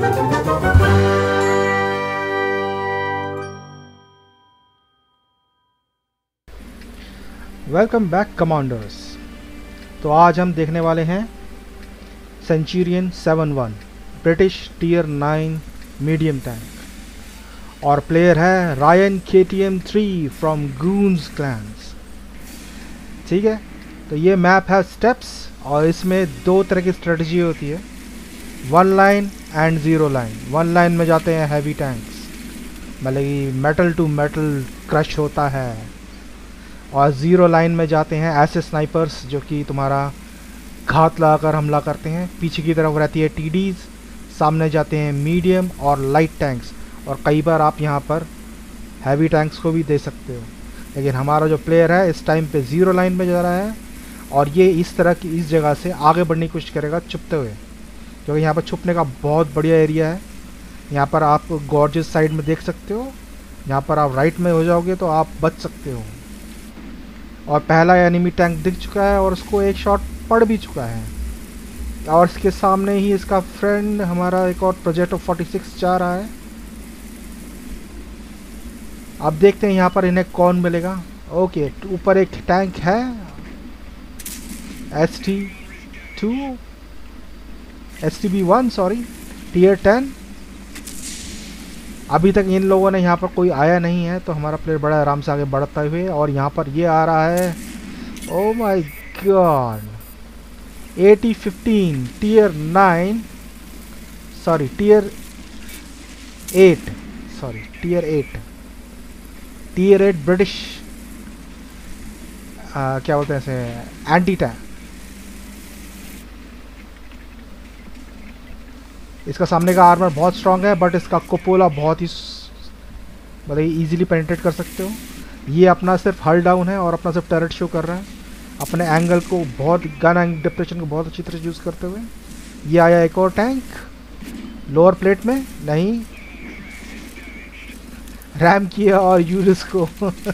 Welcome back commanders. तो आज हम देखने वाले हैं Centurion 7-1 British tier 9 medium tank और प्लेयर है Ryan KTM-3 from goons clans. ठीक है, तो ये मैप है स्टेप्स और इसमें दो तरह की स्ट्रेटजी होती है, 1 लाइन एंड 0 लाइन। 1 लाइन में जाते हैं हैवी टैंक्स, मतलब कि मेटल टू मेटल क्रश होता है, और 0 लाइन में जाते हैं ऐसे स्नाइपर्स जो कि तुम्हारा घात लगाकर हमला करते हैं। पीछे की तरफ रहती है TDs, सामने जाते हैं मीडियम और लाइट टैंक्स, और कई बार आप यहाँ पर हैवी टैंक्स को भी दे सकते हो। लेकिन हमारा जो प्लेयर है इस टाइम पे 0 लाइन में जा रहा है, और ये इस तरह की इस जगह से आगे बढ़ने की कोशिश करेगा छुपते हुए, क्योंकि यहाँ पर छुपने का बहुत बढ़िया एरिया है। यहाँ पर आप गॉर्जेस साइड में देख सकते हो, यहाँ पर आप राइट में हो जाओगे तो आप बच सकते हो। और पहला एनिमी टैंक दिख चुका है और उसको एक शॉट पड़ भी चुका है, और इसके सामने ही इसका फ्रेंड हमारा एक और प्रोजेक्टो 46 जा रहा है। अब देखते हैं यहाँ पर इन्हें कौन मिलेगा। ओके, ऊपर एक टैंक है STB-1 सॉरी, टियर 10। अभी तक इन लोगों ने यहाँ पर कोई आया नहीं है, तो हमारा प्लेयर बड़ा आराम से आगे बढ़ता हुए, और यहाँ पर ये आ रहा है। Oh my God, AT-15 tier 9 sorry tier 8 sorry tier 8 British क्या बोलते हैं इसे, एंटी टैंक। इसका सामने का आर्मर बहुत स्ट्रांग है, बट इसका कोपोला बहुत ही मतलब इजीली पेनिट्रेट कर सकते हो। ये अपना सिर्फ हल डाउन है और अपना सिर्फ टर्रेट शो कर रहा है, अपने एंगल को बहुत गन एंड डिप्रेशन को बहुत अच्छी तरह यूज़ करते हुए। ये आया एक और टैंक लोअर प्लेट में, नहीं रैम किया और यूरिस को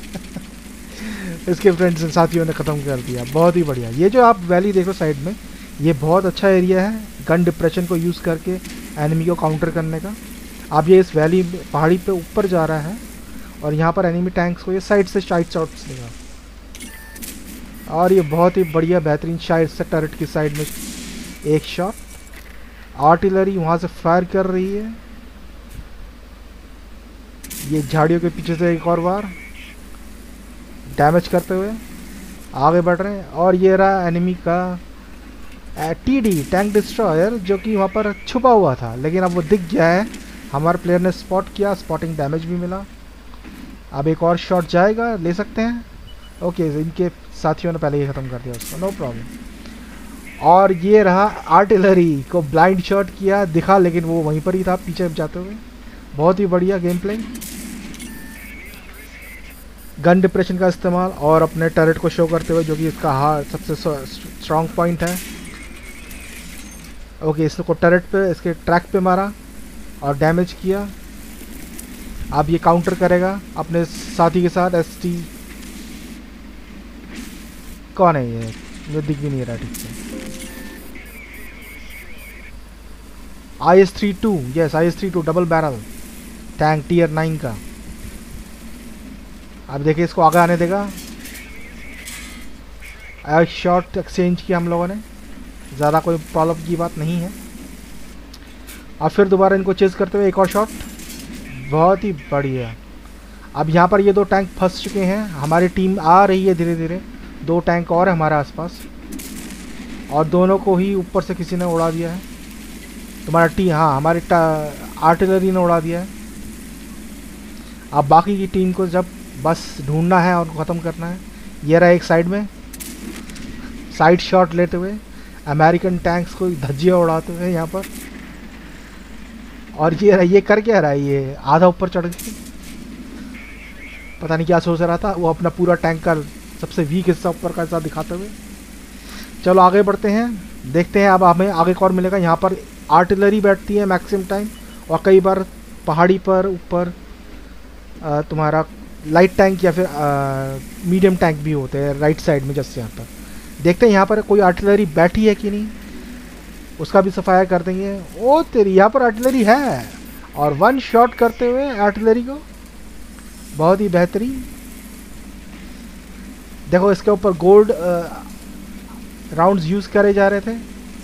इसके फ्रेंड्स साथियों ने ख़त्म कर दिया। बहुत ही बढ़िया। ये जो आप वैली देखो साइड में, ये बहुत अच्छा एरिया है गन डिप्रेशन को यूज़ करके एनिमी को काउंटर करने का। अब ये इस वैली पहाड़ी पे ऊपर जा रहा है, और यहाँ पर एनिमी टैंक्स को ये साइड से साइड शॉट्स देगा, और ये बहुत ही बढ़िया बेहतरीन साइड से टर्रेट की साइड में एक शॉट। आर्टिलरी वहाँ से फायर कर रही है, ये झाड़ियों के पीछे से एक और बार डैमेज करते हुए आगे बढ़ रहे हैं। और ये रहा एनिमी का TD टैंक डिस्ट्रॉयर, जो कि वहाँ पर छुपा हुआ था, लेकिन अब वो दिख गया है। हमारे प्लेयर ने स्पॉट किया, स्पॉटिंग डैमेज भी मिला। अब एक और शॉट जाएगा, ले सकते हैं। ओके, इनके साथियों ने पहले ही ख़त्म कर दिया उसको, नो प्रॉब्लम। और ये रहा आर्टिलरी को ब्लाइंड शॉट किया, दिखा लेकिन वो वहीं पर ही था पीछे जाते हुए। बहुत ही बढ़िया गेम प्लेइंग, गन डिप्रेशन का इस्तेमाल और अपने टर्रेट को शो करते हुए, जो कि इसका सबसे स्ट्रॉन्ग पॉइंट है। ओके, इसको टर्रेट पे, इसके ट्रैक पे मारा और डैमेज किया। अब ये काउंटर करेगा अपने साथी के साथ। ST कौन है ये, मुझे दिख भी नहीं रहा ठीक से। IS-32, yes IS-32 double barrel tank tier 9 का। अब देखिए इसको आगे आने देगा। एक शॉट एक्सचेंज किया हम लोगों ने, ज़्यादा कोई प्रॉब्लम की बात नहीं है। और फिर दोबारा इनको चेज करते हुए एक और शॉट, बहुत ही बढ़िया। अब यहाँ पर ये दो टैंक फंस चुके हैं, हमारी टीम आ रही है धीरे धीरे। 2 टैंक और है हमारे आसपास, और दोनों को ही ऊपर से किसी ने उड़ा दिया है। तुम्हारा हाँ, हमारी आर्टिलरी ने उड़ा दिया है। अब बाकी की टीम को जब बस ढूंढना है और ख़त्म करना है। ये रहा एक साइड में साइड शॉट लेते हुए अमेरिकन टैंक्स को धज्जियाँ उड़ाते हुए यहाँ पर। और ये कर क्या रहा है, ये आधा ऊपर चढ़ के पता नहीं क्या सोच रहा था, वो अपना पूरा टैंक का सबसे वीक हिस्सा ऊपर का हिस्सा दिखाते हुए। चलो आगे बढ़ते हैं, देखते हैं अब हमें आगे कौन मिलेगा। यहाँ पर आर्टिलरी बैठती है मैक्सिमम टाइम, और कई बार पहाड़ी पर ऊपर तुम्हारा लाइट टैंक या फिर मीडियम टैंक भी होते हैं राइट साइड में। जैसे यहाँ पर देखते हैं यहाँ पर कोई आर्टिलरी बैठी है कि नहीं। उसका भी सफाया कर देंगे। ओ तेरी, यहाँ पर आर्टिलरी है और वन शॉट करते हुए आर्टिलरी को, बहुत ही बेहतरीन। देखो इसके ऊपर गोल्ड राउंड्स यूज करे जा रहे थे।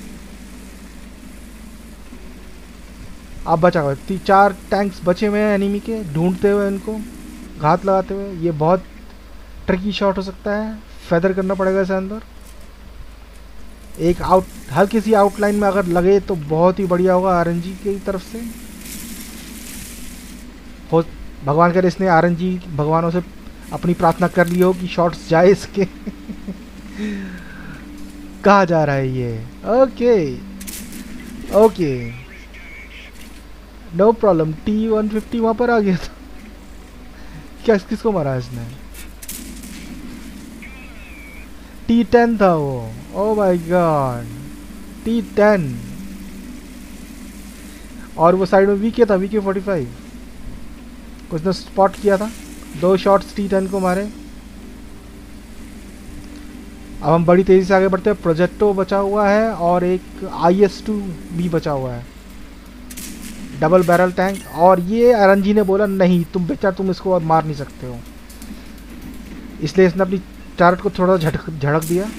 अब बचा हुआ 4 टैंक्स बचे हुए हैं एनिमी के, ढूंढते हुए इनको घात लगाते हुए। ये बहुत ट्रिकी शॉट हो सकता है, फेदर करना पड़ेगा इसे अंदर। एक आउट, हल्की सी आउटलाइन में अगर लगे तो बहुत ही बढ़िया होगा आरएनजी की तरफ से। हो भगवान करे इसने आरएनजी भगवानों से अपनी प्रार्थना कर ली हो कि शॉट्स जाए इसके। कहाँ जा रहा है ये? Okay okay, no problem. T-150 वहां पर आ गया था। क्या किसको मारा इसने? T-10 था वो। Oh my God, T-10। और वो साइड में वीके था, VK-45। उसने स्पॉट किया था, 2 शॉट्स T-10 को मारे। अब हम बड़ी तेजी से आगे बढ़ते हैं। प्रोजेक्टो बचा हुआ है और एक IS-2 भी बचा हुआ है, डबल बैरल टैंक। और ये आरएनजी ने बोला नहीं तुम बेचारा, तुम इसको अब मार नहीं सकते हो, इसलिए इसने अपनी टारगेट को थोड़ा झड़क दिया।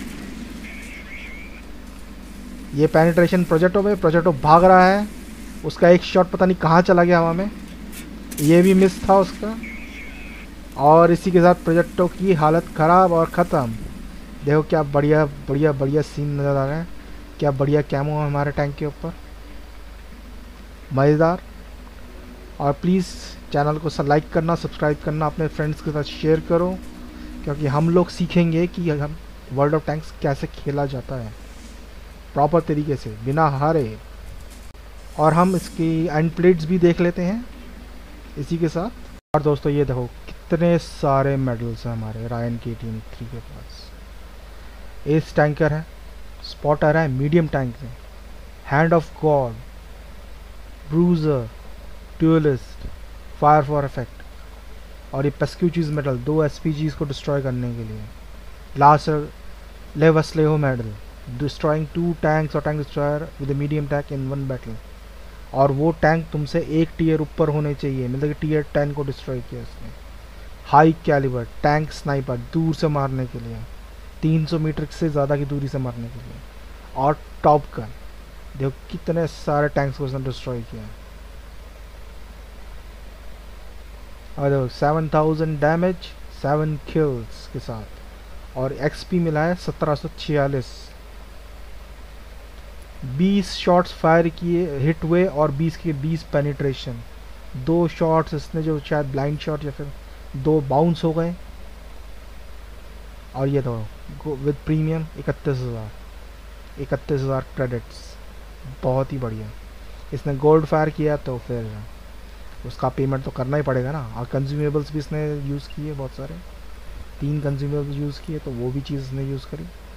ये पेनिट्रेशन प्रोजेक्टो में, प्रोजेक्टो भाग रहा है, उसका एक शॉट पता नहीं कहाँ चला गया हवा में, ये भी मिस था उसका। और इसी के साथ प्रोजेक्टो की हालत ख़राब और ख़त्म। देखो क्या बढ़िया बढ़िया बढ़िया सीन नज़र आ रहा है, क्या बढ़िया कैमो है हमारे टैंक के ऊपर, मज़ेदार। और प्लीज़ चैनल को लाइक करना, सब्सक्राइब करना, अपने फ्रेंड्स के साथ शेयर करो, क्योंकि हम लोग सीखेंगे कि हम वर्ल्ड ऑफ टैंक्स कैसे खेला जाता है प्रॉपर तरीके से बिना हारे। और हम इसकी एंड प्लेट्स भी देख लेते हैं इसी के साथ। और दोस्तों ये देखो कितने सारे मेडल्स हैं हमारे रायन की टीम 3 के पास। एस टैंकर है, स्पॉटर है मीडियम टैंक में, hand of God, bruiser, duelist, fire for effect, और ये पेस्क्यूचीज मेडल 2 SPGs को डिस्ट्रॉय करने के लिए। Last Lehvaslaiho medal, destroying 2 tanks और tank destroyer with medium tank in 1 battle. और वो टैंक तुमसे 1 टियर ऊपर होने चाहिए, मतलब कि Tier 10 को डिस्ट्रॉय किया उसने। हाई कैलिबर टैंक स्नाइपर, दूर से मारने के लिए, 300 मीटर से ज़्यादा की दूरी से मारने के लिए। और टॉप गन, देखो कितने सारे टैंक्स को उसने डिस्ट्रॉय किया। और देखो 7000 डैमेज, 7 किल्स के साथ, और XP मिला है 1746। 20 शॉट्स फायर किए, हिट हुए, और 20 के 20 पेनिट्रेशन। 2 शॉट्स इसने जो शायद ब्लाइंड शॉट या फिर 2 बाउंस हो गए। और ये तो विद प्रीमियम 31,000 क्रेडिट्स, बहुत ही बढ़िया। इसने गोल्ड फायर किया तो फिर उसका पेमेंट तो करना ही पड़ेगा ना। और कंज्यूमेबल्स भी इसने यूज़ किए बहुत सारे, 3 कंज्यूमेबल्स यूज़ किए, तो वो भी चीज़ इसने यूज़ करी।